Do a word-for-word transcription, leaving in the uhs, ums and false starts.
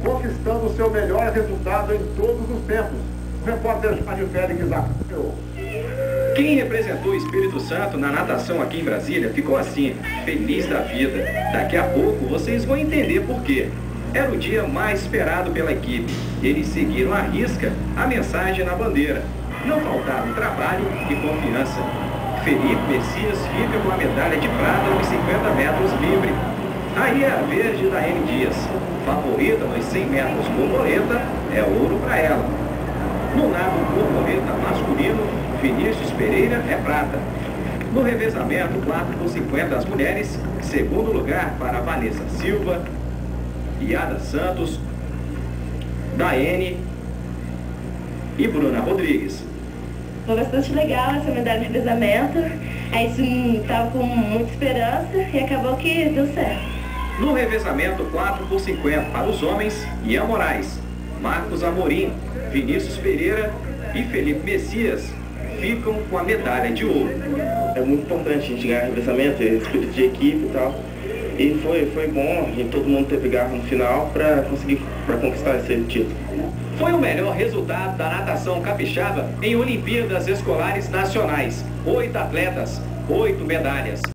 conquistando o seu melhor resultado em todos os tempos. O repórter Jair Félix acompanhou. Quem representou o Espírito Santo na natação aqui em Brasília ficou assim, feliz da vida. Daqui a pouco vocês vão entender por quê. Era o dia mais esperado pela equipe. Eles seguiram à risca a mensagem na bandeira. Não faltaram trabalho e confiança. Felipe Messias fica com a medalha de prata nos cinquenta metros livre. Aí é a verde da Ene Dias. Favorita nos cem metros borboleta, é ouro para ela. No nado borboleta masculino, Vinícius Pereira é prata. No revezamento quatro por cinquenta as mulheres, segundo lugar para Vanessa Silva, Yara Santos, Daene e Bruna Rodrigues. Foi bastante legal essa medalha de revezamento. A gente estava com muita esperança e acabou que deu certo. No revezamento quatro por cinquenta para os homens, Ian Moraes, Marcos Amorim, Vinícius Pereira e Felipe Messias ficam com a medalha de ouro. É muito importante a gente ganhar revezamento, espírito de equipe e tal. E foi, foi bom e todo mundo teve garra no final para conseguir para conquistar esse título. Foi o melhor resultado da natação capixaba em Olimpíadas Escolares Nacionais. Oito atletas, oito medalhas.